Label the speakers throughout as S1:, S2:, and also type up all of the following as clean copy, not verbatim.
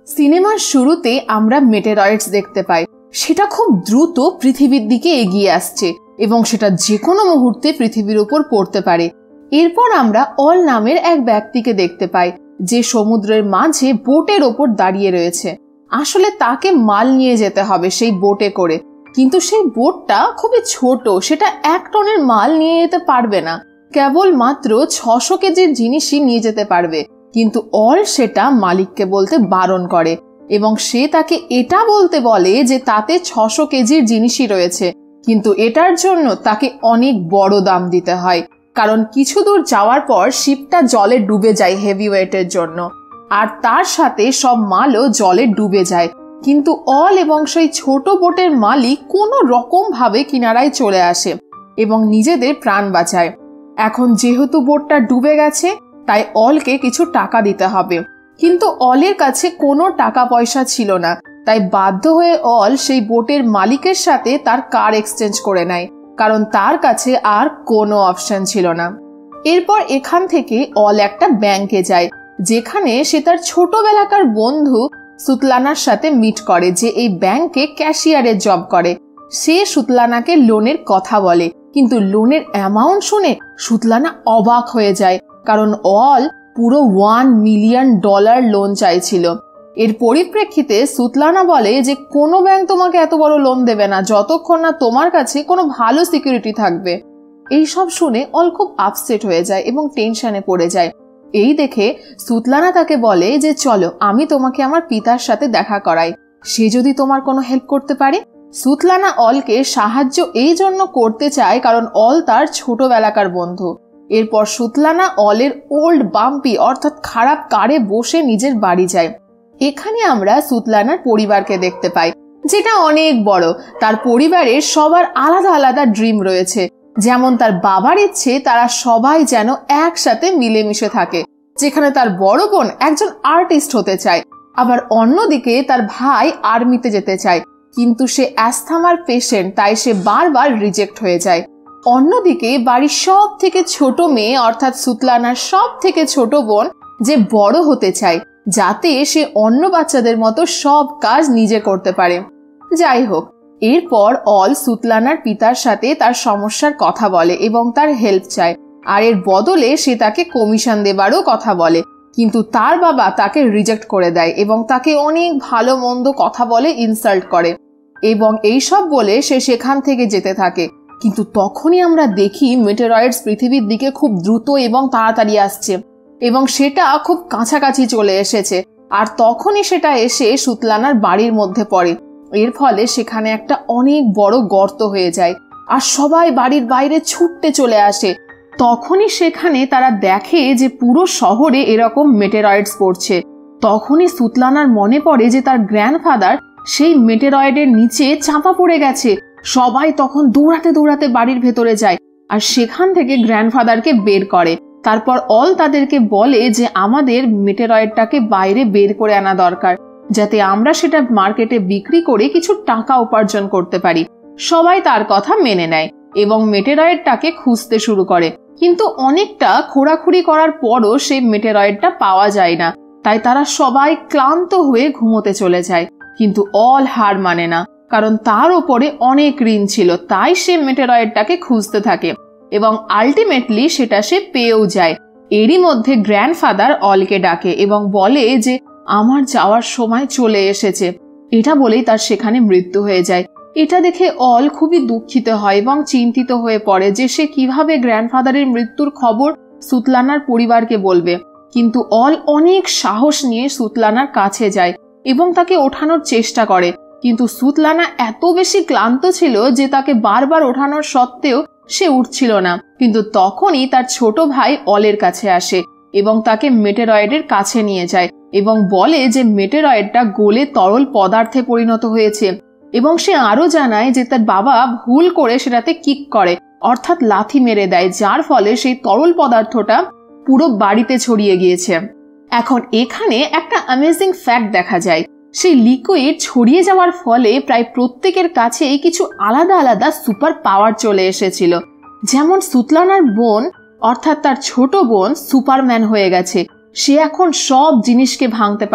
S1: সিনেমার শুরুতে আমরা মেটেরয়েডস দেখতে পাই, সেটা খুব দ্রুত পৃথিবীর দিকে এগিয়ে আসছে এবং সেটা যে কোনো মুহূর্তে পৃথিবীর উপর পড়তে পারে। এরপর আমরা অল নামের এক ব্যক্তিকে দেখতে পাই, যে সমুদ্রের মাঝে বোটের ওপর দাঁড়িয়ে রয়েছে। আসলে তাকে মাল নিয়ে যেতে হবে সেই বোটে করে, কিন্তু সেই বোটটা খুবই ছোট, সেটা 1 টনের মাল নিয়ে যেতে পারবে না, কেবল মাত্র 600 কেজির জিনিসই নিয়ে যেতে পারবে। কিন্তু অল সেটা মালিককে বলতে বারণ করে এবং সে তাকে এটা বলতে বলে যে তাতে 600 কেজির জিনিসই রয়েছে, কিন্তু এটার জন্য তাকে অনেক বড় দাম দিতে হয়, কারণ কিছু দূর যাওয়ার পর শিপটা জলে ডুবে যায় হেভি ওয়েটের জন্য, আর তার সাথে সব মালও জলে ডুবে যায়। কিন্তু অল এবং সেই ছোট বোটের মালিক কোনো রকম ভাবে কিনারায় চলে আসে এবং নিজেদের প্রাণ বাঁচায়। এখন যেহেতু বোটটা ডুবে গেছে, তাই অলকে কিছু টাকা দিতে হবে, কিন্তু অলের কাছে কোনো টাকা পয়সা ছিল না। তাই বাধ্য হয়ে অল সেই বোটের মালিকের সাথে তার কার এক্সচেঞ্জ করে নেয়, কারণ তার কাছে আর কোনো অপশন ছিল না। এরপর এখান থেকে অল একটা ব্যাংকে যায়, যেখানে সে তার ছোটবেলাকার বন্ধু সুতলানার সাথে মিট করে, যে এই ব্যাংকে ক্যাশিয়ারের জব করে। সে সুতলানাকে লোনের কথা বলে, কিন্তু লোনের অ্যামাউন্ট শুনে সুতলানা অবাক হয়ে যায়, কারণ অল পুরো $1 মিলিয়ন লোন চাইছিল। এর পরিপ্রেক্ষিতে সুতলানা বলে যে কোনো ব্যাংক তোমাকে এত বড় লোন দেবে না যতক্ষণ না তোমার কাছে কোনো ভালো সিকিউরিটি থাকবে। এইসব শুনে অল খুব আপসেট হয়ে যায় এবং টেনশনে পড়ে যায়। এই দেখে সুতলানা তাকে বলে যে চলো আমি তোমাকে আমার পিতার সাথে দেখা করাই, সে যদি তোমার কোনো হেল্প করতে পারে। সুতলানা অলকে সাহায্য এই জন্য করতে চায় কারণ অল তার ছোটবেলাকার বন্ধু। এরপর সুতলানা অলের ওল্ড বাম্পি অর্থাৎ খারাপ কারে বসে নিজের বাড়ি যায়। এখানে আমরা সুতলানার পরিবারকে দেখতে পাই, যেটা অনেক বড়। তার পরিবারের সবার আলাদা আলাদা ড্রিম রয়েছে, যেমন তার বাবার ইচ্ছে তারা সবাই যেন একসাথে মিলেমিশে থাকে, যেখানে তার বড় বোন একজন আর্টিস্ট হতে চায়, আবার অন্যদিকে তার ভাই আর্মিতে যেতে চায়, কিন্তু সে অ্যাस्थমার পেশেন্ট, তাই সে বারবার রিজেক্ট হয়ে যায়। অন্যদিকে বাড়ির সব থেকে ছোট মেয়ে অর্থাৎ সুতলানার সব থেকে ছোট বোন যে বড় হতে চায়, যাতে সে অন্য বাচ্চাদের মতো সব কাজ নিজে করতে পারে। যাই হোক, এরপর অল সুতলানার পিতার সাথে তার সমস্যার কথা বলে এবং তার হেল্প চায়, আর এর বদলে সে তাকে কমিশন দেবারও কথা বলে, কিন্তু তার বাবা তাকে রিজেক্ট করে দেয় এবং তাকে অনেক ভালো মন্দ কথা বলে, ইনসাল্ট করে, এবং এইসব বলে সে সেখান থেকে যেতে থাকে। কিন্তু তখনই আমরা দেখি মেটেরয়েডস পৃথিবীর দিকে খুব দ্রুত এবং তাড়াতাড়ি আসছে এবং সেটা খুব কাছাকাছি চলে এসেছে, আর তখনই সেটা এসে সুতলানার বাড়ির মধ্যে পড়ে। এর ফলে সেখানে একটা অনেক বড় গর্ত হয়ে যায় আর সবাই বাড়ির বাইরে ছুটতে চলে আসে। তখনই সেখানে তারা দেখে যে পুরো শহরে এরকম মেটেরয়েডস পড়ছে। তখনই সুতলানার মনে পড়ে যে তার গ্র্যান্ডফাদার সেই মেটেরয়েডের নিচে চাপা পড়ে গেছে। সবাই তখন দৌড়াতে দৌড়াতে বাড়ির ভেতরে যায় আর সেখান থেকে গ্র্যান্ডফাদারকে বের করে। তারপর অল তাদেরকে বলে যে আমাদের মেটেরয়েডটাকে বাইরে বের করে আনা দরকার, যাতে আমরা সেটা মার্কেটে বিক্রি করে কিছু টাকা উপার্জন করতে পারি। সবাই তার কথা মেনে নেয় এবং মেটেরয়েডটাকে খুঁজতে শুরু করে, কিন্তু অনেকটা খোঁড়াখুড়ি করার পরও সেই মেটেরয়েডটা পাওয়া যায় না। তাই তারা সবাই ক্লান্ত হয়ে ঘুমোতে চলে যায়, কিন্তু অল হার মানে না, কারণ তার ওপরে অনেক ঋণ ছিল। তাই সে মেটেরয়েডটাকে খুঁজতে থাকে এবং আলটিমেটলি সেটা সে পেয়েও যায়। এরই মধ্যে গ্র্যান্ডফাদার অলকে ডাকে এবং বলে যে আমার যাওয়ার সময় চলে এসেছে। এটা বলেই তার সেখানে মৃত্যু হয়ে যায়। এটা দেখে অল খুবই দুঃখিত হয় এবং চিন্তিত হয়ে পড়ে যে সে কিভাবে গ্র্যান্ডফাদারের মৃত্যুর খবর সুতলানার পরিবারকে বলবে। কিন্তু অল অনেক সাহস নিয়ে সুতলানার কাছে যায় এবং তাকে ওঠানোর চেষ্টা করে, কিন্তু সুতলানা এত বেশি ক্লান্ত ছিল যে তাকে বারবার ওঠানোর সত্ত্বেও সে উঠছিল না। কিন্তু তখনই তার ছোট ভাই অলের কাছে আসে এবং তাকে মেটেরয়েডের কাছে নিয়ে যায় এবং বলে যে মেটেরয়েডটা গলে তরল পদার্থে পরিণত হয়েছে, এবং সে আরো জানায় যে তার বাবা ভুল করে সেটাতে কিক করে অর্থাৎ লাথি মেরে দেয়, যার ফলে সেই তরল পদার্থটা পুরো বাড়িতে ছড়িয়ে গিয়েছে। এখন এখানে একটা অ্যামেজিং ফ্যাক্ট দেখা যায়, সেই লিকুইড ছড়িয়ে যাওয়ার ফলে প্রায় প্রত্যেকের কাছেই কিছু আলাদা আলাদা সুপার পাওয়ার চলে এসেছিল। যেমন সুতলানার বোন অর্থাৎ তার ছোট বোন সুপারম্যান হয়ে গেছে, সে এখন সব জিনিসকে ভাঙতে পারে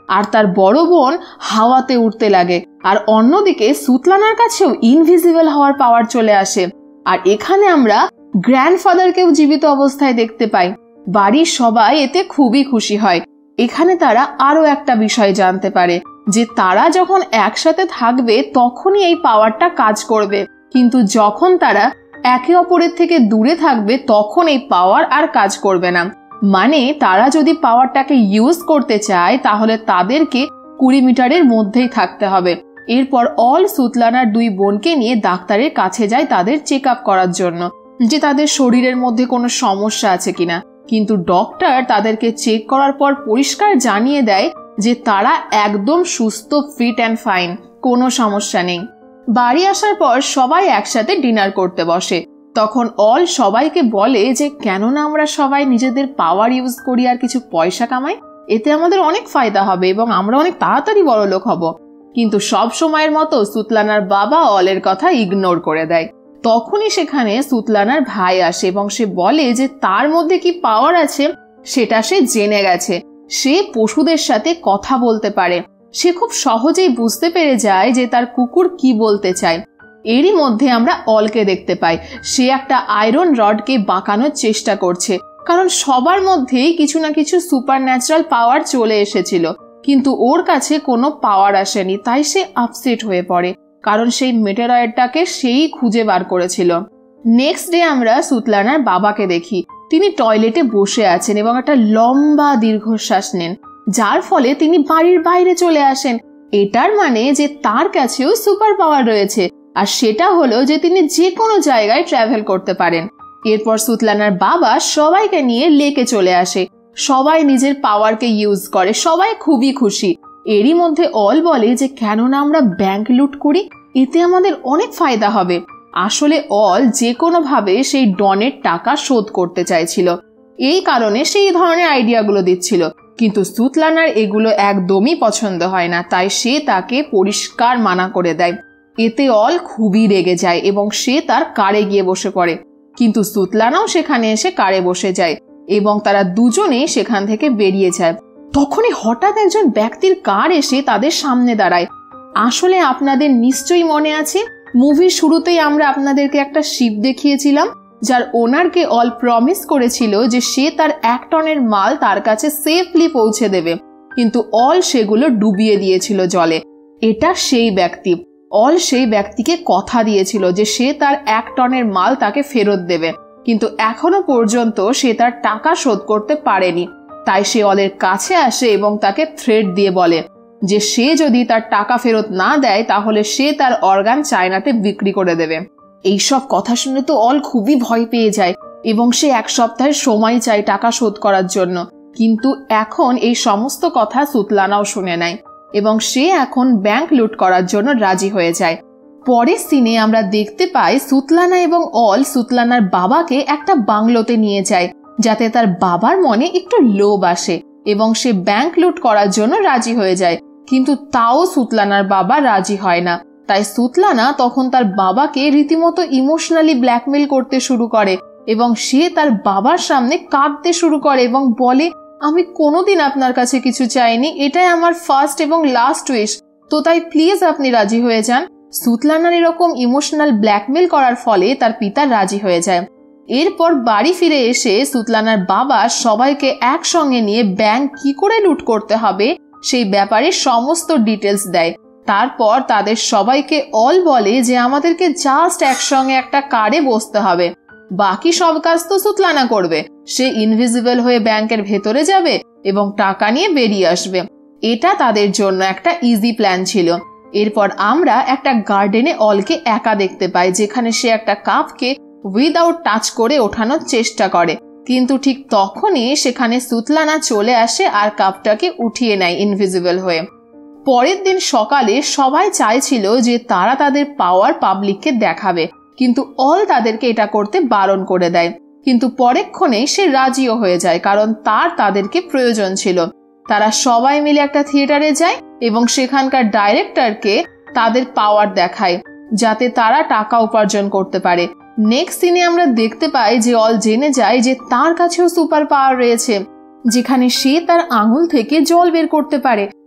S1: আর তার বড় বোন হাওয়াতে উঠতে লাগে। আর অন্যদিকে সুতলানার কাছেও ইনভিজিবল হওয়ার পাওয়ার চলে আসে। আর এখানে আমরা গ্র্যান্ডফাদারকেও জীবিত অবস্থায় দেখতে পাই। বাড়ির সবাই এতে খুবই খুশি হয়। এখানে তারা আরো একটা বিষয় জানতে পারে যে তারা যখন একসাথে থাকবে তখনই এই পাওয়ারটা কাজ করবে, কিন্তু যখন তারা একে অপরের থেকে দূরে থাকবে তখন এই পাওয়ার আর কাজ করবে না। মানে তারা যদি পাওয়ারটাকে ইউজ করতে চায় তাহলে তাদেরকে 20 মিটারের মধ্যেই থাকতে হবে। এরপর অল সুতলানার 2 বোনকে নিয়ে ডাক্তারের কাছে যায় তাদের চেক আপ করার জন্য, যে তাদের শরীরের মধ্যে কোনো সমস্যা আছে কিনা। কিন্তু ডক্টর তাদেরকে চেক করার পর পরিষ্কার জানিয়ে দেয় যে তারা একদম সুস্থ, ফিট অ্যান্ড ফাইন, কোনো সমস্যা নেই। বাড়ি আসার পর সবাই একসাথে ডিনার করতে বসে। তখন অল সবাইকে বলে যে কেননা আমরা সবাই নিজেদের পাওয়ার ইউজ করি আর কিছু পয়সা কামাই, এতে আমাদের অনেক ফায়দা হবে এবং আমরা অনেক তাড়াতাড়ি বড়লোক হব। কিন্তু সব সময়ের মতো সুতলানার বাবা অলের কথা ইগনোর করে দেয়। তখনই সেখানে সুতলানার ভাই আসে এবং সে বলে যে তার মধ্যে কি পাওয়ার আছে সেটা সে জেনে গেছে। সে পশুদের সাথে কথা বলতে পারে। সে খুব সহজেই বুঝতে পেরে যায় যে তার কুকুর কি বলতে চায়। এরই মধ্যে আমরা অলকে দেখতে পাই। সে একটা আয়রন রডকে বাঁকানোর চেষ্টা করছে, কারণ সবার মধ্যেই কিছু না কিছু সুপার ন্যাচারাল পাওয়ার চলে এসেছিল, কিন্তু ওর কাছে কোনো পাওয়ার আসেনি। তাই সে আপসেট হয়ে পড়ে, কারণ সেই মেটেরয়েডটাকে সেই খুঁজে বার করেছিল। নেক্সট ডে আমরা সুতলানার বাবাকে দেখি। তিনি টয়লেটে বসে আছেন এবং একটা লম্বা দীর্ঘশ্বাস নেন, যার ফলে তিনি বাড়ির বাইরে চলে আসেন। এটার মানে যে তার কাছেও সুপার পাওয়ার রয়েছে, আর সেটা হলো যে তিনি যে কোনো জায়গায় ট্রাভেল করতে পারেন। এরপর সুতলানার বাবা সবাইকে নিয়ে লেকে চলে আসে। সবাই নিজের পাওয়ারকে ইউজ করে, সবাই খুবই খুশি। এরই মধ্যে অল বলে যে কেননা আমরা ব্যাংক লুট করি, এতে আমাদের অনেক ফায়দা হবে। আসলে অল যে কোনো ভাবে সেই ডনের টাকা শোধ করতে চাইছিল, এই কারণে সেই ধরনের আইডিয়াগুলো দিচ্ছিল। কিন্তু সুতলানার এগুলো একদমই পছন্দ হয় না, তাই সে তাকে পরিষ্কার মানা করে দেয়। এতে অল খুবই রেগে যায় এবং সে তার কারে গিয়ে বসে পড়ে। কিন্তু সুতলানাও সেখানে এসে কারে বসে যায় এবং তারা দুজনেই সেখান থেকে বেরিয়ে যায়। তখনই হঠাৎ একজন ব্যক্তির কার এসে তাদের সামনে দাঁড়ায়। আসলে আপনাদের নিশ্চয়ই মনে আছে, মুভির শুরুতেই আমরা আপনাদেরকে একটা শিপ দেখিয়েছিলাম, যার ওনারকে অল প্রমিস করেছিল যে সে তার 1 টনের মাল তার কাছে সেফলি পৌঁছে দেবে, কিন্তু অল সেগুলো ডুবিয়ে দিয়েছিল জলে। এটা সেই ব্যক্তি। অল সেই ব্যক্তিকে কথা দিয়েছিল যে সে তার 1 টনের মাল তাকে ফেরত দেবে, কিন্তু এখনো পর্যন্ত সে তার টাকা শোধ করতে পারেনি। তাই সে অলের কাছে আসে এবং তাকে থ্রেট দিয়ে বলে যে সে যদি তার টাকা ফেরত না দেয় তাহলে সে তার অর্গান চায়নাতে বিক্রি করে দেবে। এইসব কথা শুনে তো অল খুবই ভয় পেয়ে যায় এবং সে 1 সপ্তাহের সময় চায় টাকা শোধ করার জন্য। কিন্তু এখন এই সমস্ত কথা সুতলানাও শুনে নেয় এবং সে এখন ব্যাংক লুট করার জন্য রাজি হয়ে যায়। পরের সিনে আমরা দেখতে পাই সুতলানা এবং অল সুতলানার বাবাকে একটা বাংলোতে নিয়ে যায়, যাতে তার বাবার মনে একটু লোভ আসে এবং সে ব্যাংক লুট করার জন্য রাজি হয়ে যায়। কিন্তু তাও সুতলানার বাবা রাজি হয় না। তাই সুতলানা তখন তার বাবাকে রীতিমতো ইমোশনালি ব্ল্যাকমেল করতে শুরু করে এবং সে তার বাবার সামনে কাঁদতে শুরু করে এবং বলে, আমি কোনোদিন আপনার কাছে কিছু চাইনি, এটাই আমার ফার্স্ট এবং লাস্ট উইশ, তো তাই প্লিজ আপনি রাজি হয়ে যান। সুতলানার এরকম ইমোশনাল ব্ল্যাকমেল করার ফলে তার পিতা রাজি হয়ে যায়। এরপর বাড়ি ফিরে এসে সুতলানার বাবা সবাইকে একসঙ্গে নিয়ে ব্যাংক কি করে লুট করতে হবে সেই ব্যাপারে সমস্ত ডিটেলস দেয়। তারপর তাদের সবাইকে অল বলে যে আমাদেরকে জাস্ট একসঙ্গে একটা কারে বসতে হবে, বাকি সব কাজ তো সুতলানা করবে। সে ইনভিজিবল হয়ে ব্যাংকের ভেতরে যাবে এবং টাকা নিয়ে বেরিয়ে আসবে। এটা তাদের জন্য একটা ইজি প্ল্যান ছিল। এরপর আমরা একটা গার্ডেনে অলকে একা দেখতে পাই, যেখানে সে একটা কাপকে উইদাউট টাচ করে ওঠানোর চেষ্টা করে, কিন্তু ঠিক তখনই সেখানে সুতলানা চলে আসে আর কাপটাকে উঠিয়ে নেয় ইনভিজিবল হয়ে। পরের দিন সকালে সবাই চাইছিল যে তারা তাদের পাওয়ার পাবলিককে দেখাবে, কিন্তু অল তাদেরকে এটা করতে বারণ করে দেয়। কিন্তু পরেক্ষণেই সে রাজিও হয়ে যায়, কারণ তাদেরকে প্রয়োজন ছিল। তারা সবাই মিলে একটা থিয়েটারে যায় এবং সেখানকার ডাইরেক্টরকে তাদের পাওয়ার দেখায়, যাতে তারা টাকা উপার্জন করতে পারে। নেক্সট সিনে আমরা দেখতে পাই যে অল জেনে যায় যে তার কাছেও সুপার পাওয়ার রয়েছে, যেখানে সে তার আঙুল থেকে জল বের করতে পারে।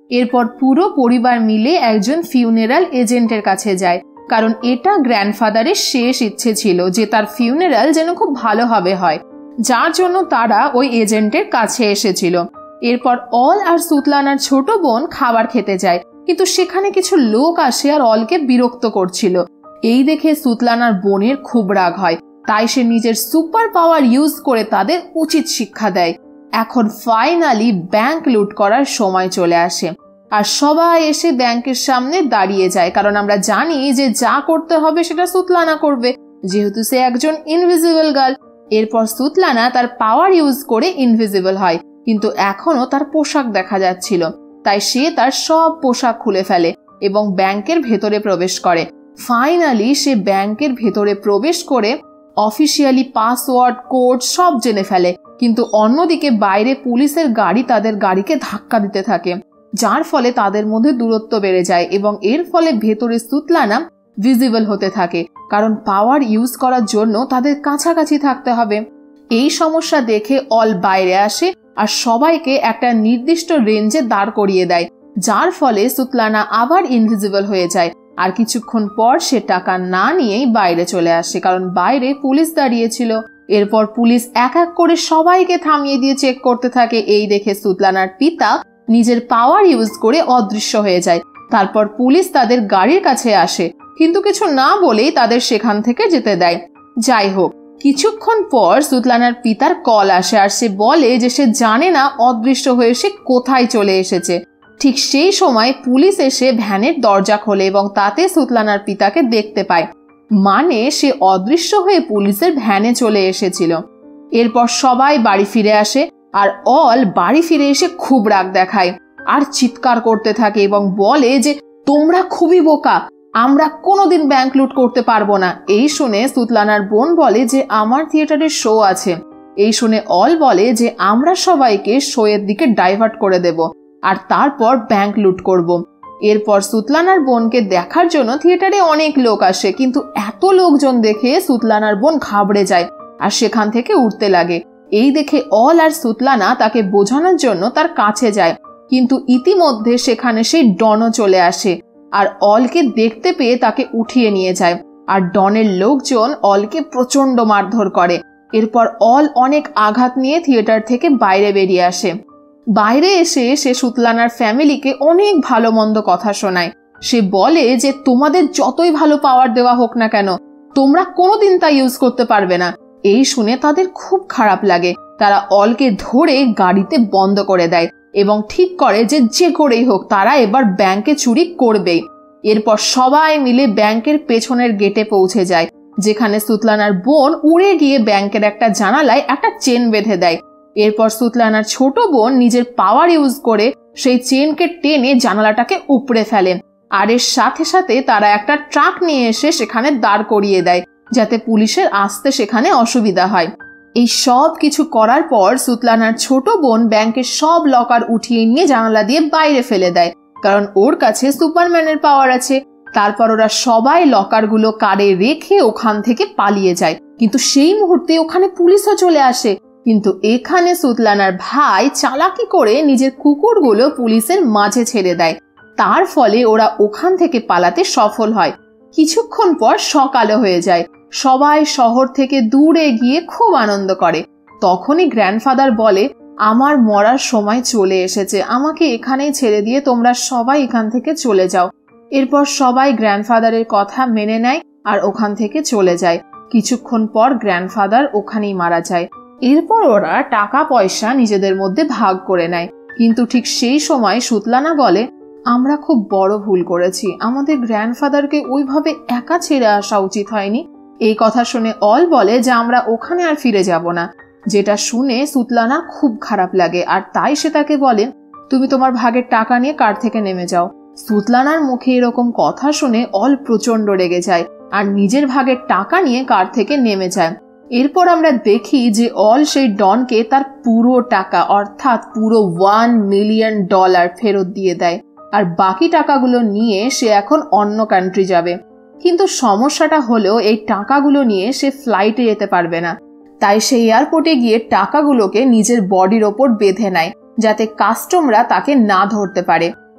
S1: এরপর পুরো পরিবার মিলে একজন ফিউনারাল এজেন্টের কাছে যায়, কারণ এটা গ্র্যান্ডফাদারের শেষ ইচ্ছে ছিল যে তার ফিউনারাল যেন খুব ভালোভাবে হয়, যার জন্য তারা ওই এজেন্টের কাছে এসেছিল। এরপর অল আর সুতলানার ছোট বোন খাবার খেতে যায়, কিন্তু সেখানে কিছু লোক আসে আর অলকে বিরক্ত করছিল। এই দেখে সুতলানার বোনের খুব রাগ হয়, তাই সে নিজের সুপার পাওয়ার ইউজ করে তাদের উচিত শিক্ষা দেয়। এখন ফাইনালি ব্যাংক লুট করার সময় চলে আসে, আর সবাই এসে ব্যাংকের সামনে দাঁড়িয়ে যায়, কারণ আমরা জানি যে যা করতে হবে সেটা সুতলানা করবে, যেহেতু সে একজন ইনভিজিবল গার্ল। এরপর সুতলানা তার পাওয়ার ইউজ করে ইনভিজিবল হয়, কিন্তু এখনো তার পোশাক দেখা যাচ্ছিল, তাই সে তার সব পোশাক খুলে ফেলে এবং ব্যাংকের ভেতরে প্রবেশ করে। ফাইনালি সে ব্যাংকের ভেতরে প্রবেশ করে অফিসিয়ালি পাসওয়ার্ড, কোড সব জেনে ফেলে, কিন্তু অন্যদিকে বাইরে পুলিশের গাড়ি তাদের গাড়িকে ধাক্কা দিতে থাকে, যার ফলে তাদের মধ্যে দূরত্ব বেড়ে যায় এবং এর ফলে ভেতরে সুতলানা ভিজিবল হতে থাকে, কারণ পাওয়ার ইউজ করার জন্য তাদের কাছাকাছি থাকতে হবে। এই সমস্যা দেখে অল বাইরে আসে আর সবাইকে একটা নির্দিষ্ট রেঞ্জে দাঁড় করিয়ে দেয়, যার ফলে সুতলানা আবার ইনভিজিবল হয়ে যায়। আর কিছুক্ষণ পর সে টাকা না নিয়েই বাইরে চলে আসে, কারণ বাইরে পুলিশ দাঁড়িয়েছিল। এরপর পুলিশ এক এক করে সবাইকে থামিয়ে দিয়ে চেক করতে থাকে। এই দেখে সুতলানার পিতা নিজের পাওয়ার ইউজ করে অদৃশ্য হয়ে যায়। তারপর পুলিশ তাদের গাড়ির কাছে আসে, কিন্তু কিছু না বলেই তাদের সেখান থেকে যেতে দেয়। যাই হোক, কিছুক্ষণ পর সুতলানার পিতার কল আসে আর সে বলে যে সে জানে না অদৃশ্য হয়ে সে কোথায় চলে এসেছে। ঠিক সেই সময় পুলিশ এসে ভ্যানের দরজা খোলে এবং তাতে সুতলানার পিতাকে দেখতে পায়, মানে সে অদৃশ্য হয়ে পুলিশের ভ্যানে চলে এসেছিল। এরপর সবাই বাড়ি ফিরে আসে আর অল বাড়ি ফিরে এসে খুব রাগ দেখায় আর চিৎকার করতে থাকে এবং বলে যে তোমরা খুবই বোকা, আমরা কোনোদিন ব্যাংক লুট করতে পারবো না। এই শুনে সুতলানার বোন বলে যে আমার থিয়েটারের শো আছে। এই শুনে অল বলে যে আমরা সবাইকে শো এর দিকে ডাইভার্ট করে দেব আর তারপর ব্যাংক লুট করব। এরপর সুতলানার বোনকে দেখার জন্য থিয়েটারে অনেক লোক আসে, কিন্তু এত লোকজন দেখে সুতলানার বোন ঘাবড়ে যায় আর সেখান থেকে উঠতে লাগে। এই দেখে অল আর সুতলানা তাকে বোঝানোর জন্য তার কাছে যায়, কিন্তু ইতিমধ্যে সেখানে সেই ডনও চলে আসে আর অলকে দেখতে পেয়ে তাকে উঠিয়ে নিয়ে যায়। আর ডনের লোকজন অলকে প্রচন্ড মারধর করে। এরপর অল অনেক আঘাত নিয়ে থিয়েটার থেকে বাইরে বেরিয়ে আসে। বাইরে এসে সে সুতলানার ফ্যামিলিকে অনেক ভালো মন্দ কথা শোনায়। সে বলে যে তোমাদের যতই ভালো পাওয়ার দেওয়া হোক না কেন, তোমরা কোনোদিন তা ইউজ করতে পারবে না। এই শুনে তাদের খুব খারাপ লাগে। তারা অলকে ধরে গাড়িতে বন্ধ করে দেয় এবং ঠিক করে যে যে করেই হোক তারা এবার ব্যাংকে চুরি করবেই। এরপর সবাই মিলে ব্যাংকের পেছনের গেটে পৌঁছে যায়, যেখানে সুতলানার বোন উড়ে গিয়ে ব্যাংকের একটা জানালায় একটা চেন বেঁধে দেয়। এরপর সুতলানার ছোট বোন নিজের পাওয়ার ইউজ করে সেই চেনকে টেনে জানালাটাকে উপড়ে ফেলেন, আর এর সাথে সাথে তারা একটা ট্রাক নিয়ে এসে সেখানে দাঁড় করিয়ে দেয়, যাতে পুলিশের আসতে সেখানে অসুবিধা হয়। এই সব কিছু করার পর সুতলানার ছোট বোন ব্যাংকের সব লকার উঠিয়ে নিয়ে জানালা দিয়ে বাইরে ফেলে দেয়, কারণ ওর কাছে সুপারম্যানের পাওয়ার আছে। তারপর ওরা সবাই লকারগুলো কারে রেখে ওখান থেকে পালিয়ে যায়, কিন্তু সেই মুহূর্তে ওখানে পুলিশও চলে আসে। কিন্তু এখানে সুতলানার ভাই চালাকি করে নিজের কুকুরগুলো পুলিশের মাঝে ছেড়ে দেয়, তার ফলে ওরা ওখান থেকে পালাতে সফল হয়। কিছুক্ষণ পর সকালও হয়ে যায়। সবাই শহর থেকে দূরে গিয়ে খুব আনন্দ করে। তখনই গ্র্যান্ডফাদার বলে আমার মরার সময় চলে এসেছে, আমাকে এখানেই ছেড়ে দিয়ে তোমরা সবাই এখান থেকে চলে যাও। এরপর সবাই গ্র্যান্ডফাদারের কথা মেনে নেয় আর ওখান থেকে চলে যায়। কিছুক্ষণ পর গ্র্যান্ডফাদার ওখানেই মারা যায়। এরপর ওরা টাকা পয়সা নিজেদের মধ্যে ভাগ করে নেয়, কিন্তু ঠিক সেই সময় সুতলানা বলে আমরা খুব বড় ভুল করেছি, আমাদের গ্র্যান্ডফাদারকে ওইভাবে একা ছেড়ে আসা উচিত হয়নি। এই কথা শুনে অল বলে যে আমরা ওখানে আর ফিরে যাব না, যেটা শুনে সুতলানা খুব খারাপ লাগে আর তাই সে তাকে বলে তুমি তোমার ভাগের টাকা নিয়ে কার থেকে নেমে যাও। সুতলানার মুখে এরকম কথা শুনে অল প্রচন্ড রেগে যায় আর নিজের ভাগের টাকা নিয়ে কার থেকে নেমে যায়। এরপর আমরা দেখি যে অল সেই ডনকে তার পুরো টাকা অর্থাৎ পুরো $1 মিলিয়ন ফেরত দিয়ে দেয় আর বাকি টাকাগুলো নিয়ে সে এখন অন্য কান্ট্রি যাবে। কিন্তু সমস্যাটা হলো এই টাকাগুলো নিয়ে সে ফ্লাইটে যেতে পারবে না, তাই সে এয়ারপোর্টে গিয়ে টাকাগুলোকে নিজের বডির ওপর বেঁধে নেয় যাতে কাস্টমরা তাকে না ধরতে পারে।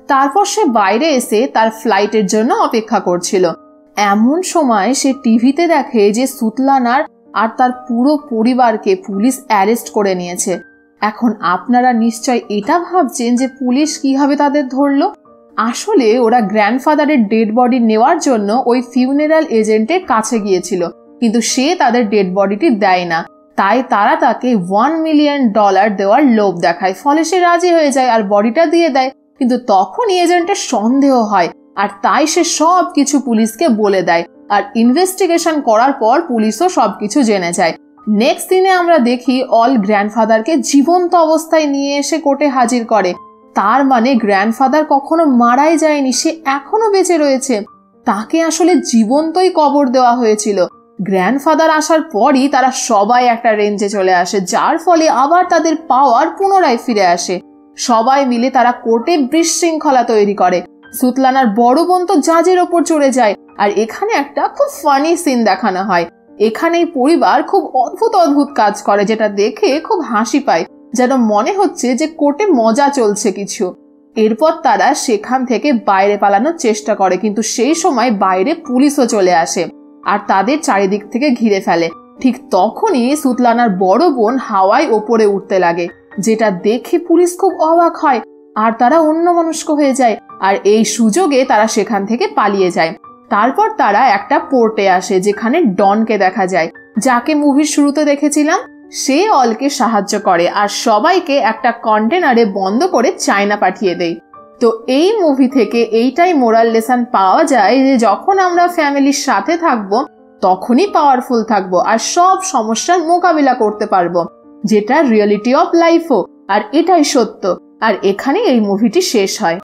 S1: তারপর সে বাইরে এসে তার ফ্লাইটের জন্য অপেক্ষা করছিল। এমন সময় সে টিভিতে দেখে যে সুতলানার আর তার পুরো পরিবারকে পুলিশ অ্যারেস্ট করে নিয়েছে। এখন আপনারা নিশ্চয় এটা ভাবছেন যে পুলিশ কিভাবে তাদের ধরলো। আসলে ওরা গ্র্যান্ডফাদারের ডেড বডি নেওয়ার জন্য ওই ফিউনারাল এজেন্টের কাছে গিয়েছিল, কিন্তু সে তাদের ডেড বডিটি দেয় না। তাই তারা তাকে $1 মিলিয়ন দেওয়ার লোভ দেখায়, ফলে সে রাজি হয়ে যায় আর বডিটা দিয়ে দেয়। কিন্তু তখনই এজেন্টের সন্দেহ হয় আর তাই সে সব কিছু পুলিশকে বলে দেয়। আর ইনভেস্টিগেশন করার পর পুলিশও সবকিছু জেনে যায়। নেক্সট দিনে আমরা দেখি অল গ্র্যান্ডফাদারকে জীবন্ত অবস্থায় নিয়ে এসে কোর্টে হাজির করে। তার মানে গ্র্যান্ডফাদার কখনো মারাই যায়নি, সে এখনো বেঁচে রয়েছে। তাকে আসলে জীবন্তই কবর দেওয়া হয়েছিল। গ্র্যান্ডফাদার আসার পরই তারা সবাই একটা রেঞ্জে চলে আসে, যার ফলে আবার তাদের পাওয়ার পুনরায় ফিরে আসে। সবাই মিলে তারা কোর্টে বিশৃঙ্খলা তৈরি করে। সুতলানার বড় বোন তো জাজের ওপর চড়ে যায়। আর এখানে একটা খুব ফানি সিন দেখানো হয়। এখানে এই পরিবার খুব অদ্ভুত অদ্ভুত কাজ করে, যেটা দেখে খুব হাসি পায়, যেন মনে হচ্ছে যে কোর্টে মজা চলছে কিছু। এরপর তারা সেখান থেকে বাইরে পালানোর চেষ্টা করে, কিন্তু সেই সময় বাইরে পুলিশও চলে আসে আর তাদের চারিদিক থেকে ঘিরে ফেলে। ঠিক তখনই সুতলানার বড় বোন হাওয়ায় ওপরে উঠতে লাগে, যেটা দেখে পুলিশ খুব অবাক হয় আর তারা অন্যমনস্ক হয়ে যায়। আর এই সুযোগে তারা সেখান থেকে পালিয়ে যায়। তারপর তারা একটা পোর্টে আসে, যেখানে ডনকে দেখা যায়, যাকে মুভির শুরুতে দেখেছিলাম। সে অলকে সাহায্য করে আর সবাইকে একটা কন্টেনারে বন্ধ করে চায়না পাঠিয়ে দেয়। তো এই মুভি থেকে এইটাই মোরাল লেসন পাওয়া যায় যে যখন আমরা ফ্যামিলির সাথে থাকবো তখনই পাওয়ারফুল থাকবো আর সব সমস্যার মোকাবিলা করতে পারবো, যেটা রিয়েলিটি অফ লাইফও। আর এটাই সত্য। আর এখানে এই মুভিটি শেষ হয়।